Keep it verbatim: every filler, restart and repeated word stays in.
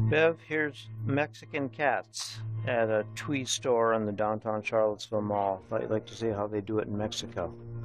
Bev, here's Mexican cats at a Twee store in the downtown Charlottesville mall. Thought you'd like to see how they do it in Mexico.